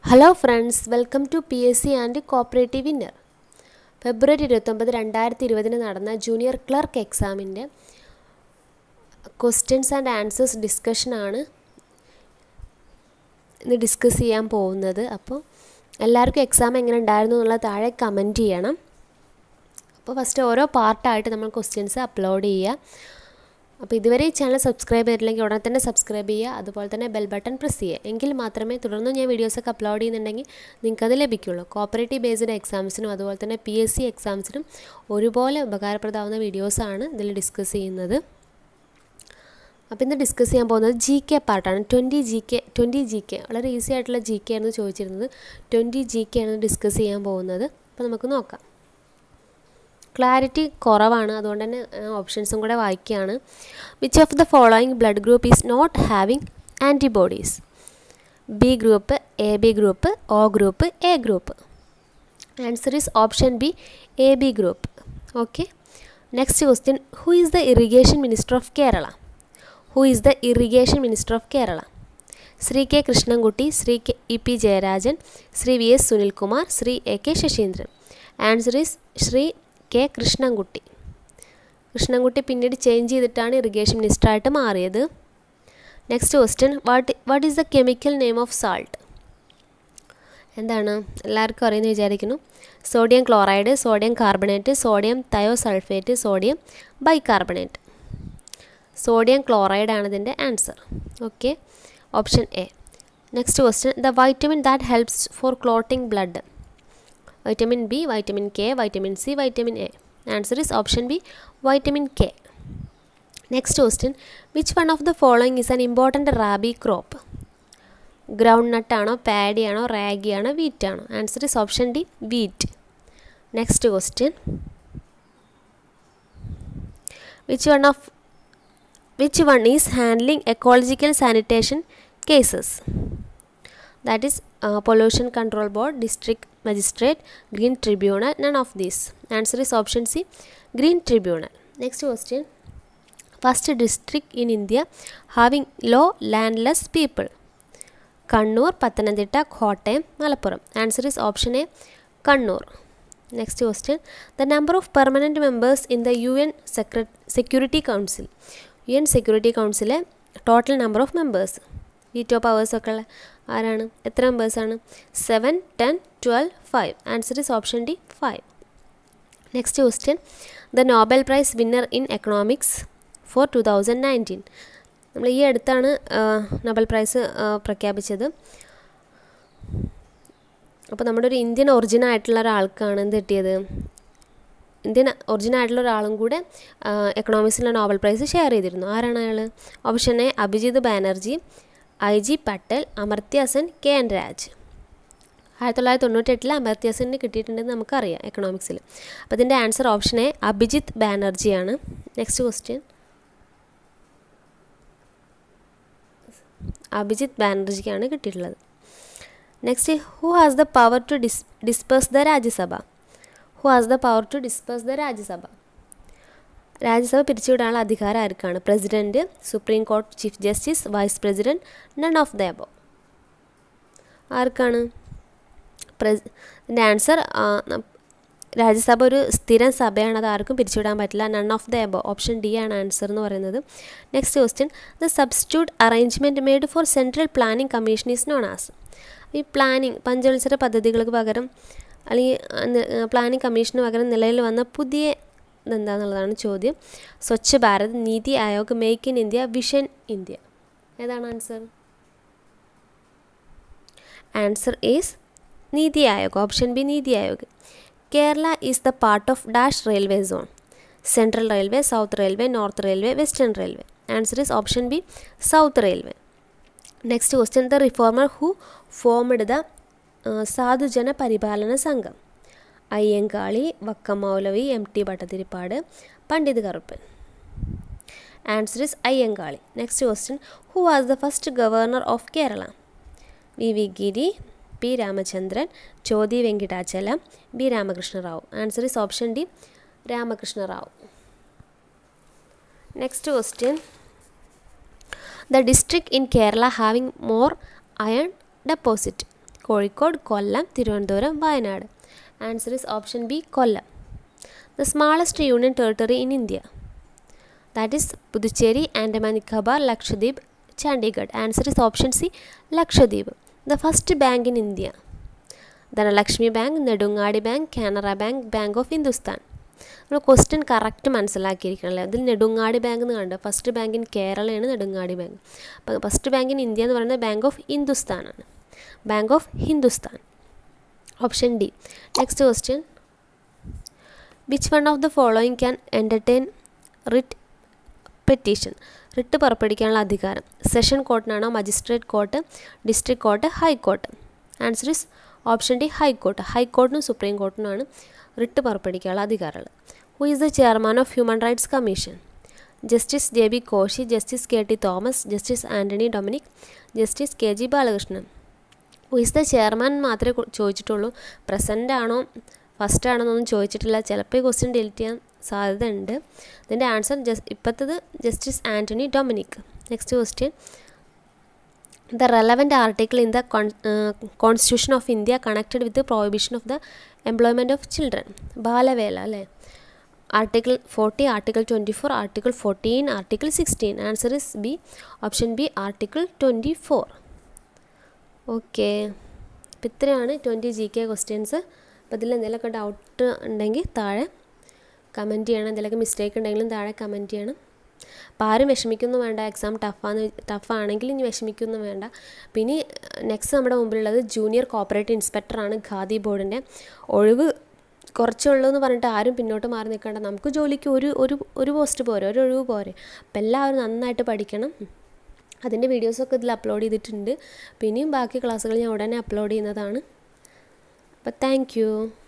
Hello friends, welcome to PSC&Co-operative winner. February 29, 2020 നടന്ന junior clerk എക്സാമിൻ്റെ questions and answers ഡിസ്കഷനാണ് ഇന്ന് ഡിസ്കസ് ചെയ്യാൻ പോകുന്നത്. അപ്പോൾ എല്ലാവർക്കും എക്സാം എങ്ങനെ ഉണ്ടായിരുന്നു എന്നുള്ള താഴെ കമൻറ്റ് ചെയ്യണം. അപ്പോൾ ഫസ്റ്റ് ഓരോ പാർട്ടായിട്ട് നമ്മൾ ക്വസ്റ്റ്യൻസ് അപ്ലോഡ് ചെയ്യുക. അപ്പോൾ ഇതുവരെ ഈ ചാനൽ സബ്സ്ക്രൈബ് ചെയ്തിട്ടില്ലെങ്കിൽ ഉടനെ തന്നെ സബ്സ്ക്രൈബ് ചെയ്യുക, അതുപോലെ തന്നെ ബെൽ ബട്ടൺ പ്രസ് ചെയ്യുക. എങ്കിൽ മാത്രമേ തുടർന്ന് ഞാൻ വീഡിയോസൊക്കെ അപ്ലോഡ് ചെയ്യുന്നുണ്ടെങ്കിൽ നിങ്ങൾക്കത് ലഭിക്കുള്ളൂ. കോപ്പറേറ്റീവ് ബേസ്ഡ് എക്സാംസിനും അതുപോലെ തന്നെ PSC എക്സാംസിനും ഒരുപോലെ ഉപകാരപ്രദമാകുന്ന വീഡിയോസാണ് ഇതിൽ ഡിസ്കസ് ചെയ്യുന്നത്. അപ്പോൾ ഇന്ന് ഡിസ്കസ് ചെയ്യാൻ പോകുന്നത് GK പാർട്ടാണ്. 20 GK വളരെ ഈസി ആയിട്ടുള്ള GK ആയിരുന്നു ചോദിച്ചിരുന്നത്. 20 GK ആണ് ഡിസ്കസ് ചെയ്യാൻ പോകുന്നത്. അപ്പോൾ നമുക്ക് നോക്കാം. ക്ലാരിറ്റി കുറവാണ്, അതുകൊണ്ട് തന്നെ ഓപ്ഷൻസും കൂടെ വായിക്കുകയാണ്. Which of the following blood group is not having antibodies? B group, AB group, O group, A group. Answer is option B, AB group. Okay, next question. Who is the irrigation minister of Kerala? Who is the irrigation minister of Kerala? Shri K Krishnankutty, Shri EP Jayarajan, Shri VS Sunilkumar, Shri AK Saseendran. Answer is Shri K Krishnankutty. Krishnankutty പിന്നീട് change ചെയ്തിട്ടാണ് irrigation മിനിസ്റ്ററായിട്ട് മാറിയത്. Next question. What is the chemical name of salt? എന്താണ്? എല്ലാവർക്കും അറിയുമെന്ന് വിചാരിക്കുന്നു. Sodium chloride, sodium carbonate, sodium thiosulphate, sodium bicarbonate. Sodium chloride ആണ് ഇതിൻ്റെ answer. Okay, option A. Next question. The vitamin that helps for clotting blood? Vitamin B, Vitamin K, Vitamin C, Vitamin A. Answer is option B, Vitamin K. Next question. Which one of the following is an important rabi crop? Groundnut ആണോ, paddy ആണോ, ragi ആണോ, wheat ആണോ? Answer is option D, wheat. Next question. Which one is handling ecological sanitation cases? That is Pollution Control Board, District Magistrate, Green Tribunal. None of these. Answer is option C, Green Tribunal. Next question. First district in India having low landless people? Kannur, Pathanamthitta, Kottayam, Malappuram. Answer is option A, Kannur. Next question. The number of permanent members in the UN Security Council. UN Security Council total number of members. Veto powers ഒക്കെ ആരാണ്? എത്ര മെമ്പേഴ്സാണ്? 7, 10, 12, 5. Answer is option D, 5. Next question. The Nobel prize winner in economics for 2019. നമ്മൾ ഈ അടുത്താണ് Nobel prize പ്രഖ്യാപിച്ചത്. അപ്പോൾ നമ്മുടെ ഒരു ഇന്ത്യൻ ഒറിജിൻ ആയിട്ടുള്ള ഒരാൾക്കാണ് എന്ത് കിട്ടിയത്? ഇന്ത്യൻ ഒറിജിൻ ആയിട്ടുള്ള ഒരാളും കൂടെ എക്കണോമിക്സിലെ നോബൽ പ്രൈസ് ഷെയർ ചെയ്തിരുന്നു. ആരാണ് അയാൾ? Option A Abhijit Banerjee, IG Patel, Amartya Sen, KN Raj. 1998 Amartya സെന്നിന് കിട്ടിയിട്ടുണ്ടെന്ന് നമുക്കറിയാം എക്കണോമിക്സിൽ. അപ്പോൾ ഇതിൻ്റെ ആൻസർ ഓപ്ഷൻ എ അഭിജിത്ത് ബാനർജിയാണ്. Next question. അഭിജിത്ത് ബാനർജിക്കാണ് കിട്ടിയിട്ടുള്ളത്. Next. Who has the power to disperse the Rajya Sabha? Who has the power to disperse the Rajya Sabha? Rajya Sabha പിരിച്ചുവിടാനുള്ള അധികാരം ആർക്കാണ്? പ്രസിഡൻറ്റ്, സുപ്രീം കോടതി chief justice, vice president, none of the above. ആർക്കാണ്? ഇതിൻ്റെ ആൻസർ രാജ്യസഭ ഒരു സ്ഥിരം സഭയാണ്, അത് ആർക്കും പിരിച്ചുവിടാൻ പറ്റില്ല. None of the above. Option D ആണ് ആൻസർ എന്ന് പറയുന്നത്. Next question. The substitute arrangement made for central planning commission is known as? ഈ പ്ലാനിംഗ് പഞ്ചവത്സര പദ്ധതികൾക്ക് പകരം അല്ലെങ്കിൽ പ്ലാനിംഗ് കമ്മീഷന് പകരം നിലയിൽ വന്ന പുതിയ ഇതെന്താണെന്നുള്ളതാണ് ചോദ്യം. Swachh Bharat, NITI Aayog, make in India, vision India. ഏതാണ് answer? Answer is NITI Aayog. Option B, NITI Aayog. Kerala is the part of dash railway zone? Central railway, south railway, north railway, western railway. Answer is option B, south railway. Next question. The reformer who formed the Sadhujana Paripalana Sangham? Ayyankali, Vakkom Moulavi, MT Bhattathiripad, Pandit Karuppan. Answer is Ayyankali. Next question. Who was the first governor of Kerala? VV Giri, P Ramachandran, Chothi Venkatachalam, B Ramakrishna Rao. Answer is option D, Ramakrishna Rao. Next question. The district in Kerala having more iron deposit? Kozhikode, Kollam, Thiruvananthapuram, Wayanad. Answer is option B Kollam. The smallest union territory in India. That is Puducherry, Andaman Nicobar, Lakshadweep, Chandigarh. Answer is option C, Lakshadweep. The first bank in India. Dhanalakshmi Bank, Nedungadi Bank, Canara Bank, Bank of Hindustan. നമ്മൾ question correct മനസ്സിലാക്കിയിരിക്കണമല്ലേ. അതിൽ Nedungadi bank എന്ന് കണ്ടു. First bank in കേരളയാണ് Nedungadi bank. അപ്പോൾ first bank in India എന്ന് പറയുന്നത് bank of Hindustan ആണ്. Bank of Hindustan. Option D. Next question. Which one of the following can entertain writ petition? Writ പുറപ്പെടുവിക്കാനുള്ള അധികാരം സെഷൻ കോർട്ടിനാണോ, magistrate court, district court, high court? Answer is option D high court. ഹൈക്കോർട്ടിനും supreme കോർട്ടിനുമാണ് writ പുറപ്പെടുവിക്കാനുള്ള അധികാരമുള്ളത്. Who is the chairman of human rights commission? Justice J B Koshy, justice K T Thomas, justice Antony Dominic, justice K G Balakrishnan. Who is the chairman മാത്രമേ ചോദിച്ചിട്ടുള്ളൂ. Present ആണോ first ആണോ എന്നൊന്നും ചോദിച്ചിട്ടില്ല. ചിലപ്പോൾ ഈ ക്വസ്റ്റ്യൻ ഡിലീറ്റ് ചെയ്യാൻ സാധ്യത ഉണ്ട്. ഇതിൻ്റെ ആൻസർ ഇപ്പോഴത്തത് justice Antony Dominic. Next question. The relevant article in the Constitution of India connected with the prohibition of the employment of children. ബാലവേല അല്ലേ. Article 40, article 24, article 14, article 16. Answer is B, option B article 24. Okay, അപ്പോൾ ഇത്രയാണ് 20 GK questions. അപ്പോൾ ഇതിൽ എന്തെങ്കിലുമൊക്കെ doubt ഉണ്ടെങ്കിൽ താഴെ comment ചെയ്യണം. എന്തെങ്കിലുമൊക്കെ മിസ്റ്റേക്ക് ഉണ്ടെങ്കിലും താഴെ കമൻറ്റ് ചെയ്യണം. അപ്പോൾ ആരും വിഷമിക്കൊന്നും വേണ്ട. എക്സാം ടഫാണെങ്കിൽ ഇനി വിഷമിക്കൊന്നും വേണ്ട. പിന്നെ നെക്സ്റ്റ് നമ്മുടെ മുമ്പിലുള്ളത് ജൂനിയർ കോപ്പറേറ്റീവ് ഇൻസ്പെക്ടറാണ് ഖാദി ബോർഡിൻ്റെ. ഒഴിവ് കുറച്ചുള്ളൂ എന്ന് പറഞ്ഞിട്ട് ആരും പിന്നോട്ട് മാറി നിൽക്കേണ്ട. നമുക്ക് ജോലിക്ക് ഒരു പോസ്റ്റ് പോരെ, ഒരു ഒഴിവ് പോരെ. അപ്പോൾ എല്ലാവരും നന്നായിട്ട് പഠിക്കണം. അതിൻ്റെ വീഡിയോസൊക്കെ ഇതിൽ അപ്ലോഡ് ചെയ്തിട്ടുണ്ട്. പിന്നെയും ബാക്കി ക്ലാസ്സുകൾ ഞാൻ ഉടനെ അപ്ലോഡ് ചെയ്യുന്നതാണ്. അപ്പോൾ താങ്ക് യു.